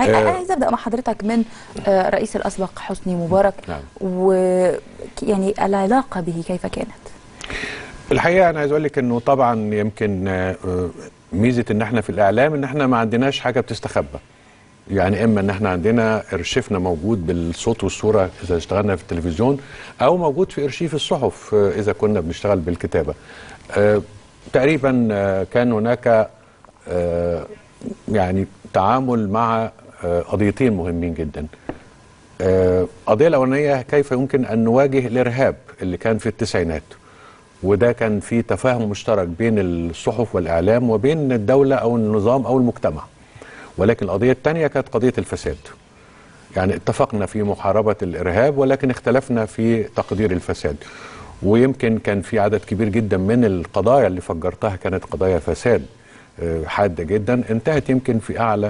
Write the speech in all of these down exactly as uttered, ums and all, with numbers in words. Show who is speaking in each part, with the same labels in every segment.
Speaker 1: انا عايز ابدا مع حضرتك من الرئيس الاسبق حسني مبارك. نعم. ويعني العلاقه به كيف كانت؟
Speaker 2: الحقيقه انا عايز اقول لك انه طبعا يمكن ميزه ان احنا في الاعلام ان احنا ما عندناش حاجه بتستخبى. يعني اما ان احنا عندنا ارشيفنا موجود بالصوت والصوره اذا اشتغلنا في التلفزيون، او موجود في ارشيف الصحف اذا كنا بنشتغل بالكتابه. آه تقريبا آه كان هناك آه يعني تعامل مع آه قضيتين مهمين جدا. آه القضيه الاولانيه كيف يمكن ان نواجه الارهاب اللي كان في التسعينات، وده كان في تفاهم مشترك بين الصحف والاعلام وبين الدوله او النظام او المجتمع. ولكن القضية الثانية كانت قضية الفساد. يعني اتفقنا في محاربة الإرهاب ولكن اختلفنا في تقدير الفساد. ويمكن كان في عدد كبير جدا من القضايا اللي فجرتها كانت قضايا فساد حادة جدا، انتهت يمكن في أعلى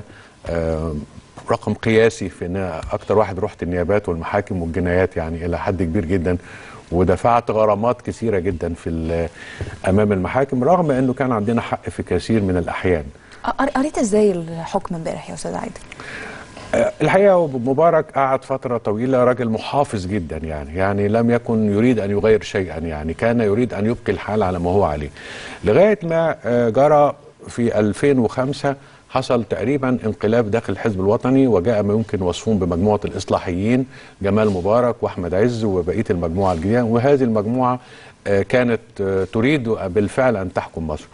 Speaker 2: رقم قياسي في ان أكتر واحد رحت النيابات والمحاكم والجنايات يعني إلى حد كبير جدا، ودفعت غرامات كثيرة جدا في أمام المحاكم رغم أنه كان عندنا حق في كثير من الأحيان.
Speaker 1: قريت ازاي الحكم امبارح يا استاذ عادل؟
Speaker 2: الحقيقه مبارك قعد فتره طويله راجل محافظ جدا، يعني يعني لم يكن يريد ان يغير شيئا، يعني كان يريد ان يبقي الحال على ما هو عليه لغايه ما جرى في ألفين وخمسة. حصل تقريبا انقلاب داخل الحزب الوطني وجاء ما يمكن وصفهم بمجموعه الاصلاحيين، جمال مبارك واحمد عز وبقيه المجموعه الجديده، وهذه المجموعه كانت تريد بالفعل ان تحكم مصر.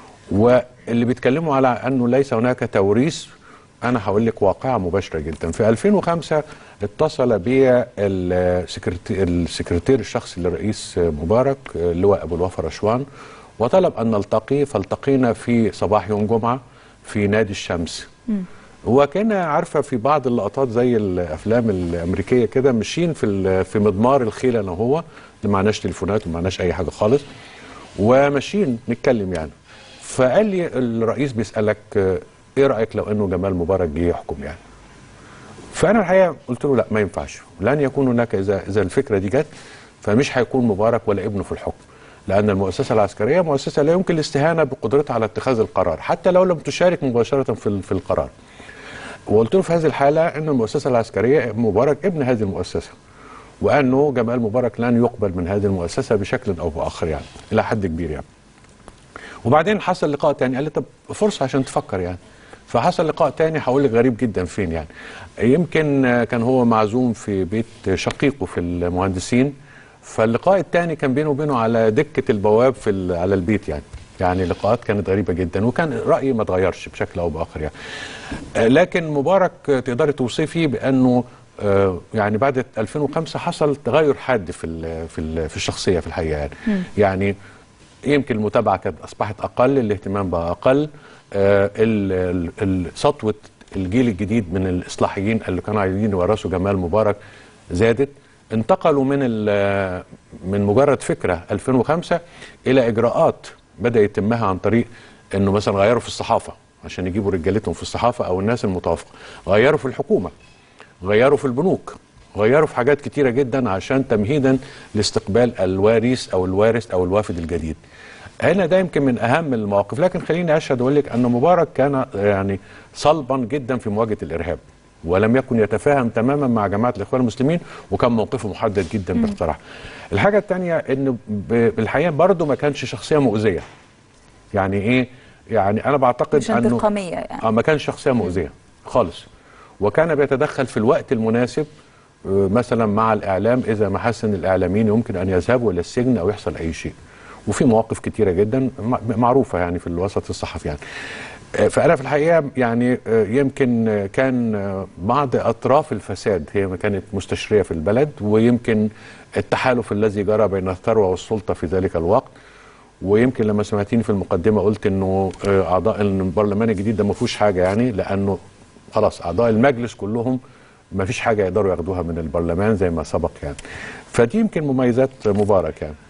Speaker 2: واللي بيتكلموا على انه ليس هناك توريث، انا هقول لك واقعه مباشره جدا. في ألفين وخمسة اتصل بي السكرتير, السكرتير الشخصي للرئيس مبارك اللواء ابو الوفا رشوان وطلب ان نلتقي، فالتقينا في صباح يوم جمعه في نادي الشمس. وكان عارفه في بعض اللقطات زي الافلام الامريكيه كده ماشيين في في مضمار الخيل انا وهو، اللي معناش تليفونات ومعناش اي حاجه خالص، وماشيين نتكلم يعني. فقال لي الرئيس بيسألك ايه رأيك لو انه جمال مبارك جه يحكم يعني؟ فأنا الحقيقة قلت له لا ما ينفعش، لن يكون هناك إذا إذا الفكرة دي جت فمش هيكون مبارك ولا ابنه في الحكم، لأن المؤسسة العسكرية مؤسسة لا يمكن الاستهانة بقدرتها على اتخاذ القرار حتى لو لم تشارك مباشرة في في القرار. وقلت له في هذه الحالة ان المؤسسة العسكرية مبارك ابن هذه المؤسسة، وأنه جمال مبارك لن يقبل من هذه المؤسسة بشكل أو بآخر يعني إلى حد كبير يعني. وبعدين حصل لقاء تاني، قال لي طب فرصه عشان تفكر يعني. فحصل لقاء تاني هقول لك غريب جدا فين يعني. يمكن كان هو معزوم في بيت شقيقه في المهندسين، فاللقاء التاني كان بينه وبينه على دكه البواب في على البيت يعني. يعني لقاءات كانت غريبه جدا، وكان رايي ما اتغيرش بشكل او باخر يعني. لكن مبارك تقدري توصفيه بانه يعني بعد ألفين وخمسة حصل تغير حاد في في في الشخصيه في الحقيقه يعني. م. يعني يمكن المتابعه كانت اصبحت اقل، الاهتمام بقى اقل، آه سطوه الجيل الجديد من الاصلاحيين اللي كانوا عايزين يورثوا جمال مبارك زادت، انتقلوا من من مجرد فكره ألفين وخمسة الى اجراءات بدا يتمها عن طريق انه مثلا غيروا في الصحافه عشان يجيبوا رجالتهم في الصحافه او الناس المتوافقه، غيروا في الحكومه، غيروا في البنوك، غيروا في حاجات كتيره جدا عشان تمهيدا لاستقبال الوارث او الوارث او الوافد الجديد. هنا ده يمكن من اهم المواقف، لكن خليني اشهد واقول لك ان مبارك كان يعني صلبا جدا في مواجهه الارهاب، ولم يكن يتفاهم تماما مع جماعه الاخوان المسلمين، وكان موقفه محدد جدا باقتراح. الحاجه الثانيه انه بالحقيقه برضه ما كانش شخصيه مؤذيه. يعني ايه؟ يعني انا بعتقد
Speaker 1: مش
Speaker 2: انه
Speaker 1: انتقاميه يعني.
Speaker 2: اه ما كانش شخصيه مؤذيه خالص، وكان بيتدخل في الوقت المناسب مثلا مع الاعلام اذا ما حس ان الاعلاميين يمكن ان يذهبوا الى السجن او يحصل اي شيء. وفي مواقف كتيره جدا معروفه يعني في الوسط الصحفي يعني. فانا في الحقيقه يعني يمكن كان بعض اطراف الفساد هي ما كانت مستشريه في البلد، ويمكن التحالف الذي جرى بين الثروه والسلطه في ذلك الوقت. ويمكن لما سمعتيني في المقدمه قلت انه اعضاء البرلمان الجديد ده ما فيهوش حاجه يعني، لانه خلاص اعضاء المجلس كلهم ما فيش حاجه يقدروا ياخدوها من البرلمان زي ما سبق يعني. فدي يمكن مميزات مبارك يعني.